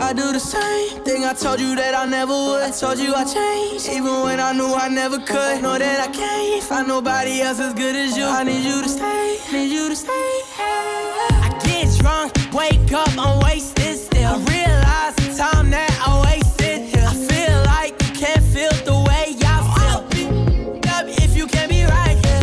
I do the same thing I told you that I never would. I told you I changed, even when I knew I never could. Know that I can't find nobody else as good as you. I need you to stay, need you to stay. I get drunk, wake up, I'm wasted still. I realize the time that I wasted here. I feel like you can't feel the way I feel. Up if you can't be right here.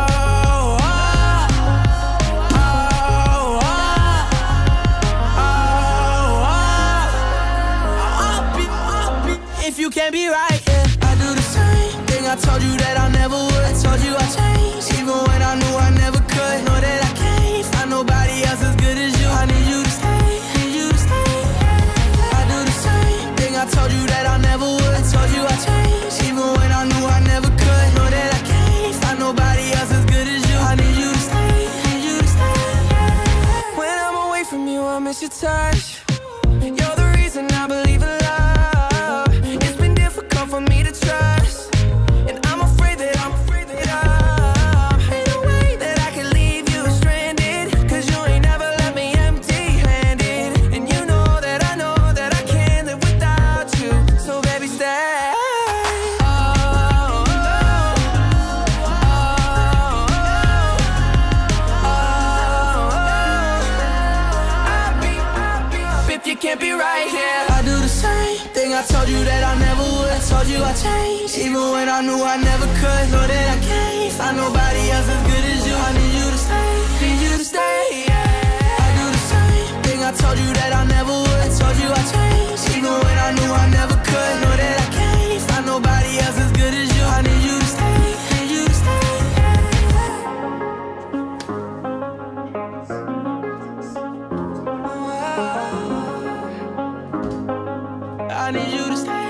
If you can't be right, yeah. I do the same thing I told you that I never would. I told you I changed, even when I knew I never could. Know that I can't find nobody else as good as you. I need you to stay, need you to stay. I do the same thing I told you that I never would. I told you I changed, even when I knew I never could. Know that I can't find nobody else as good as you. I need you to stay, need you to stay. When I'm away from you, I miss your touch. You're the reason I believe in love. For me to trust, and I'm afraid that ain't no way that I can leave you stranded, cause you ain't never left me empty-handed, and you know that I can't live without you, so baby stay. If you can't be right here, I do the same thing I told you that I never would. I told you I changed, even when I knew I never could. Know that I can't find nobody else as good as you. I need you to stay, need you to stay, yeah. I do the same thing I told you that I never would. I told you I changed, even when I knew I never could. Know that I can't find nobody else as good as you. I need you to stay, need you to stay. I need you to stay.